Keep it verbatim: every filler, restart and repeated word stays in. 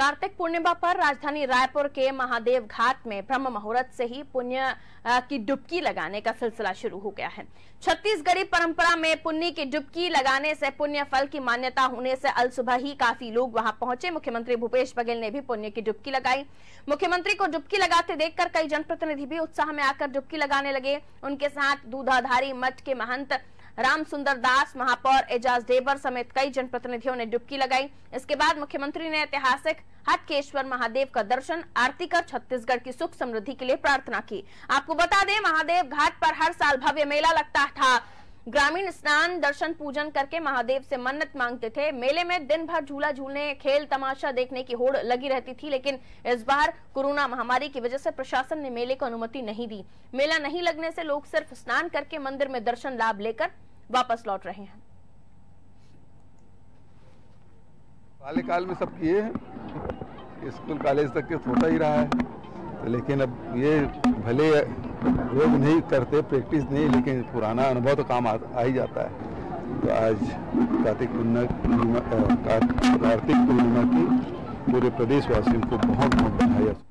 कार्तिक पूर्णिमा पर राजधानी रायपुर के महादेव घाट में ब्रह्म मुहूर्त से ही पुण्य की डुबकी लगाने का सिलसिला शुरू हो गया है। छत्तीसगढ़ी परंपरा में पुण्य की डुबकी लगाने से पुण्य फल की मान्यता होने से अल सुबह ही काफी लोग वहां पहुंचे। मुख्यमंत्री भूपेश बघेल ने भी पुण्य की डुबकी लगाई। मुख्यमंत्री को डुबकी लगाते देखकर कई जनप्रतिनिधि भी उत्साह में आकर डुबकी लगाने लगे। उनके साथ दूधाधारी मठ के महंत राम सुंदर दास, महापौर एजाज देवर समेत कई जनप्रतिनिधियों ने डुबकी लगाई। इसके बाद मुख्यमंत्री ने ऐतिहासिक हटकेश्वर महादेव का दर्शन आरती कर छत्तीसगढ़ की सुख समृद्धि के लिए प्रार्थना की। आपको बता दें, महादेव घाट पर हर साल भव्य मेला लगता था। ग्रामीण स्नान, दर्शन, पूजन करके महादेव से मन्नत मांगते थे। मेले में दिन भर झूला झूलने, खेल तमाशा देखने की होड़ लगी रहती थी, लेकिन इस बार कोरोना महामारी की वजह से प्रशासन ने मेले को अनुमति नहीं दी। मेला नहीं लगने से लोग सिर्फ स्नान करके मंदिर में दर्शन लाभ लेकर वापस लौट रहे हैं। बाल्यकाल में सब किए हैं, स्कूल कॉलेज तक के होता ही रहा है, तो लेकिन अब ये भले रोज नहीं करते, प्रैक्टिस नहीं, लेकिन पुराना अनुभव तो काम आ, आ ही जाता है। तो आज कार्तिक पूर्णिमा कार्तिक पूर्णिमा की पूरे प्रदेशवासियों को बहुत बहुत बधाई।